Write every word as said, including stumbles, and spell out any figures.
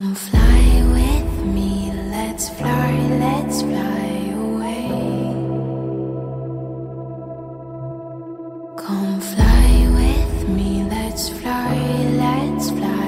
Come fly with me, let's fly, let's fly away. Come fly with me, let's fly, let's fly.